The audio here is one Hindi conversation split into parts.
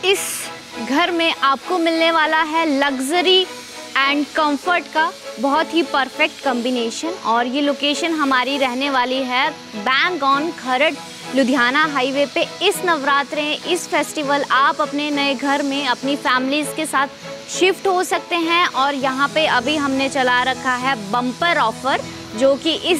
इस घर में आपको मिलने वाला है लग्जरी एंड कंफर्ट का बहुत ही परफेक्ट कॉम्बिनेशन। और ये लोकेशन हमारी रहने वाली है bang on Kharar Ludhiana highway पे। इस नवरात्रे इस फेस्टिवल आप अपने नए घर में अपनी फैमिलीज़ के साथ शिफ्ट हो सकते हैं। और यहाँ पे अभी हमने चला रखा है बम्पर ऑफ़र जो कि इस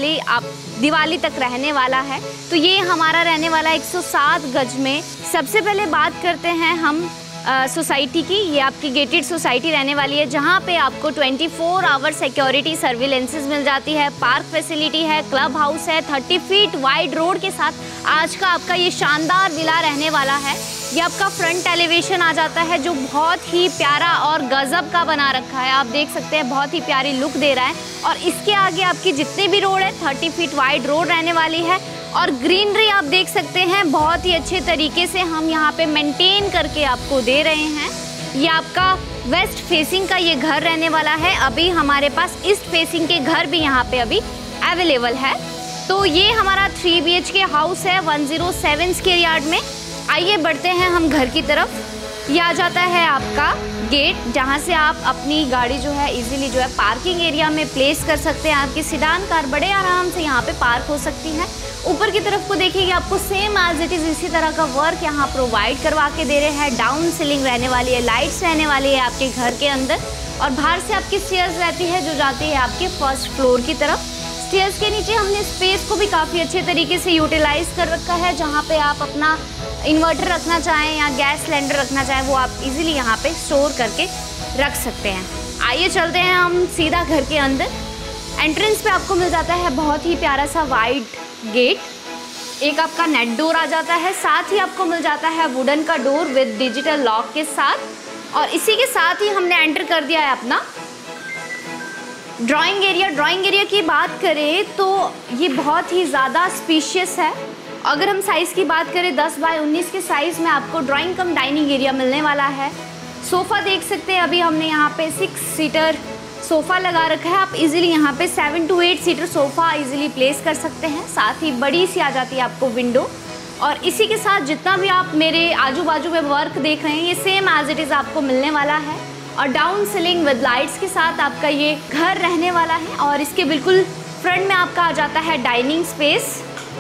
दिवाली तक रहने वाला है। तो ये हमारा रहने वाला 107 गज में। सबसे पहले बात करते हैं हम सोसाइटी की। ये आपकी गेटेड सोसाइटी रहने वाली है जहाँ पे आपको 24 आवर सिक्योरिटी सर्विलेंसेस मिल जाती है, पार्क फैसिलिटी है, क्लब हाउस है, 30 फीट वाइड रोड के साथ आज का आपका ये शानदार विला रहने वाला है। ये आपका फ्रंट एलिवेशन आ जाता है जो बहुत ही प्यारा और गजब का बना रखा है। आप देख सकते हैं बहुत ही प्यारी लुक दे रहा है। और इसके आगे आपकी जितने भी रोड है 30 फीट वाइड रोड रहने वाली है। और ग्रीनरी आप देख सकते हैं बहुत ही अच्छे तरीके से हम यहाँ पे मेंटेन करके आपको दे रहे हैं। ये आपका वेस्ट फेसिंग का ये घर रहने वाला है। अभी हमारे पास ईस्ट फेसिंग के घर भी यहाँ पे अभी अवेलेबल है। तो ये हमारा 3 BHK हाउस है 107 स्क्वायर यार्ड में। आइए बढ़ते हैं हम घर की तरफ। ये आ जाता है आपका गेट जहाँ से आप अपनी गाड़ी जो है इजीली जो है पार्किंग एरिया में प्लेस कर सकते हैं। आपकी सिडान कार बड़े आराम से यहाँ पे पार्क हो सकती है। ऊपर की तरफ को देखिए आपको सेम एज इट इज़ इसी तरह का वर्क यहाँ प्रोवाइड करवा के दे रहे हैं। डाउन सीलिंग रहने वाली है, लाइट्स रहने वाली है आपके घर के अंदर। और बाहर से आपकी स्टेयर्स रहती है जो जाती है आपके फर्स्ट फ्लोर की तरफ। स्टेयर्स के नीचे हमने स्पेस को भी काफ़ी अच्छे तरीके से यूटिलाइज कर रखा है। जहाँ पे आप अपना इन्वर्टर रखना चाहें या गैस सिलेंडर रखना चाहें वो आप इजीली यहाँ पे स्टोर करके रख सकते हैं। आइए चलते हैं हम सीधा घर के अंदर। एंट्रेंस पे आपको मिल जाता है बहुत ही प्यारा सा वाइड गेट। एक आपका नेट डोर आ जाता है, साथ ही आपको मिल जाता है वुडन का डोर विद डिजिटल लॉक के साथ। और इसी के साथ ही हमने एंटर कर दिया है अपना ड्राइंग एरिया। ड्राइंग एरिया की बात करें तो ये बहुत ही ज़्यादा स्पेशियस है। अगर हम साइज़ की बात करें 10 बाय 19 के साइज़ में आपको ड्राइंग कम डाइनिंग एरिया मिलने वाला है। सोफ़ा देख सकते हैं अभी हमने यहाँ पे 6 सीटर सोफ़ा लगा रखा है। आप इजीली यहाँ पे 7 to 8 seater sofa easily place कर सकते हैं। साथ ही बड़ी सी आ जाती है आपको विंडो। और इसी के साथ जितना भी आप मेरे आजू बाजू में वर्क देख रहे हैं ये सेम एज इट इज़ आपको मिलने वाला है। और डाउन सीलिंग विद लाइट्स के साथ आपका ये घर रहने वाला है। और इसके बिल्कुल फ्रंट में आपका आ जाता है डाइनिंग स्पेस।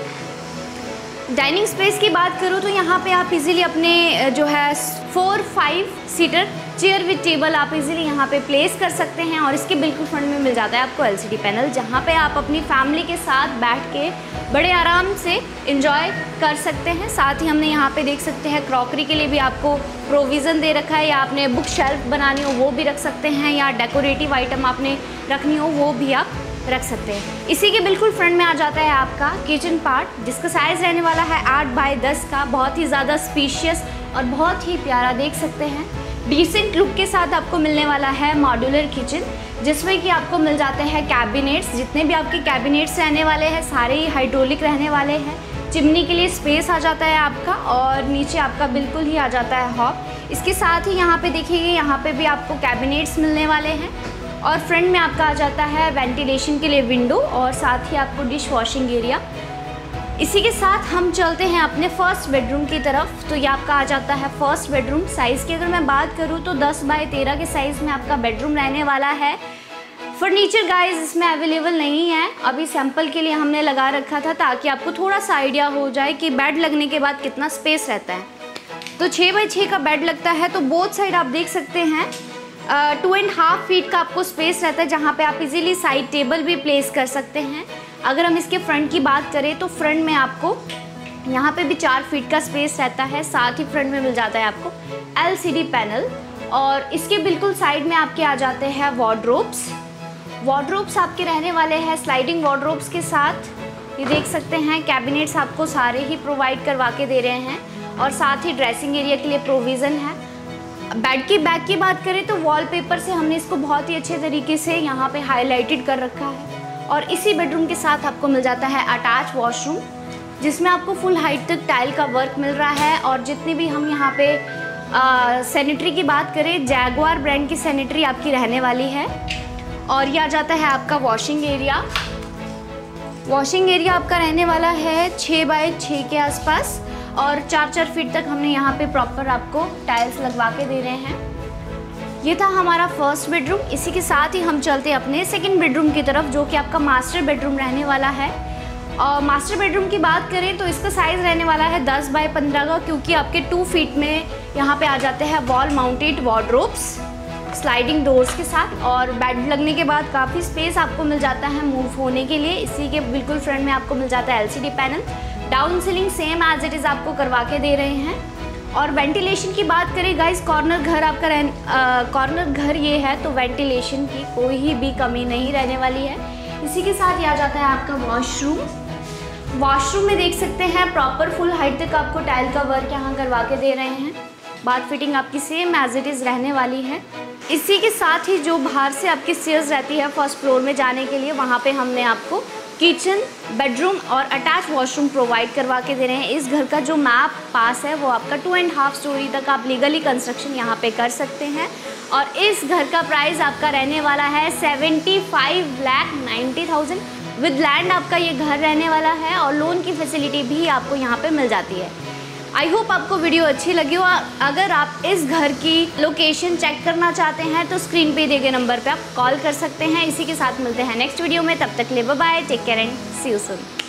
डाइनिंग स्पेस की बात करूँ तो यहाँ पे आप इजीली अपने जो है 4-5 सीटर चेयर विद टेबल आप इजीली यहाँ पे प्लेस कर सकते हैं। और इसके बिल्कुल फ्रंट में मिल जाता है आपको LCD पैनल जहाँ पे आप अपनी फैमिली के साथ बैठ के बड़े आराम से एंजॉय कर सकते हैं। साथ ही हमने यहाँ पे देख सकते हैं क्रॉकरी के लिए भी आपको प्रोविज़न दे रखा है। या आपने बुक शेल्फ बनानी हो वो भी रख सकते हैं, या डेकोरेटिव आइटम आपने रखनी हो वो भी आप रख सकते हैं। इसी के बिल्कुल फ्रंट में आ जाता है आपका किचन पार्ट जिसका साइज़ रहने वाला है 8 बाय 10 का। बहुत ही ज़्यादा स्पेशियस और बहुत ही प्यारा देख सकते हैं। डिसेंट लुक के साथ आपको मिलने वाला है मॉड्यूलर किचन जिसमें कि आपको मिल जाते हैं कैबिनेट्स। जितने भी आपके कैबिनेट्स रहने वाले हैं सारे ही हाइड्रोलिक रहने वाले हैं। चिमनी के लिए स्पेस आ जाता है आपका और नीचे आपका बिल्कुल ही आ जाता है हॉब। इसके साथ ही यहाँ पे देखिए यहाँ पे भी आपको कैबिनेट्स मिलने वाले हैं। और फ्रंट में आपका आ जाता है वेंटिलेशन के लिए विंडो और साथ ही आपको डिश वॉशिंग एरिया। इसी के साथ हम चलते हैं अपने फर्स्ट बेडरूम की तरफ। तो ये आपका आ जाता है फर्स्ट बेडरूम। साइज़ की अगर मैं बात करूँ तो 10 बाय 13 के साइज़ में आपका बेडरूम रहने वाला है। फर्नीचर गाइस इसमें अवेलेबल नहीं है, अभी सैंपल के लिए हमने लगा रखा था ताकि आपको थोड़ा सा आइडिया हो जाए कि बेड लगने के बाद कितना स्पेस रहता है। तो 6 बाय 6 का बेड लगता है। तो बोथ साइड आप देख सकते हैं 2.5 फीट का आपको स्पेस रहता है जहाँ पे आप इजीली साइड टेबल भी प्लेस कर सकते हैं। अगर हम इसके फ्रंट की बात करें तो फ्रंट में आपको यहाँ पे भी 4 फीट का स्पेस रहता है। साथ ही फ्रंट में मिल जाता है आपको LCD पैनल। और इसके बिल्कुल साइड में आपके आ जाते हैं वार्डरोब्स आपके रहने वाले हैं स्लाइडिंग वार्डरोब्स के साथ। ये देख सकते हैं कैबिनेट्स आपको सारे ही प्रोवाइड करवा के दे रहे हैं। और साथ ही ड्रेसिंग एरिया के लिए प्रोविज़न है। बेड की बैक की बात करें तो वॉलपेपर से हमने इसको बहुत ही अच्छे तरीके से यहाँ पे हाईलाइटेड कर रखा है। और इसी बेडरूम के साथ आपको मिल जाता है अटैच वॉशरूम जिसमें आपको फुल हाइट तक टाइल का वर्क मिल रहा है। और जितनी भी हम यहाँ पे सैनिटरी की बात करें जैगुआर ब्रांड की सैनिटरी आपकी रहने वाली है। और ये आ जाता है आपका वॉशिंग एरिया। वॉशिंग एरिया आपका रहने वाला है 6 बाय 6 के आसपास। और 4-4 फीट तक हमने यहाँ पे प्रॉपर आपको टाइल्स लगवा के दे रहे हैं। ये था हमारा फर्स्ट बेडरूम। इसी के साथ ही हम चलते हैं अपने सेकंड बेडरूम की तरफ, जो कि आपका मास्टर बेडरूम रहने वाला है। और मास्टर बेडरूम की बात करें तो इसका साइज़ रहने वाला है 10 बाय 15 का, क्योंकि आपके 2 फीट में यहाँ पे आ जाते हैं wall mounted wardrobes sliding doors के साथ। और बेड लगने के बाद काफ़ी स्पेस आपको मिल जाता है मूव होने के लिए। इसी के बिल्कुल फ्रंट में आपको मिल जाता है LCD panel. Down ceiling same as it is आपको करवा के दे रहे हैं। और वेंटिलेशन की बात करें गाइस, कॉर्नर घर आपका कॉर्नर घर ये है, तो वेंटिलेशन की कोई भी कमी नहीं रहने वाली है। इसी के साथ ये आ जाता है आपका वॉशरूम। वॉशरूम में देख सकते हैं प्रॉपर फुल हाइट तक आपको टाइल का वर्क यहाँ करवा के दे रहे हैं। बाथ फिटिंग आपकी सेम एज इट इज़ रहने वाली है। इसी के साथ ही जो बाहर से आपकी स्टेयर्स रहती है फर्स्ट फ्लोर में जाने के लिए, वहाँ पे हमने आपको किचन, बेडरूम और अटैच वॉशरूम प्रोवाइड करवा के दे रहे हैं। इस घर का जो मैप पास है वो आपका 2.5 स्टोरी तक आप लीगली कंस्ट्रक्शन यहाँ पे कर सकते हैं। और इस घर का प्राइस आपका रहने वाला है 75,90,000। विद लैंड आपका ये घर रहने वाला है और लोन की फैसिलिटी भी आपको यहाँ पे मिल जाती है। आई होप आपको वीडियो अच्छी लगी हो। अगर आप इस घर की लोकेशन चेक करना चाहते हैं तो स्क्रीन पे दिए गए नंबर पे आप कॉल कर सकते हैं। इसी के साथ मिलते हैं नेक्स्ट वीडियो में। तब तक के लिए bye bye, take care and see you soon.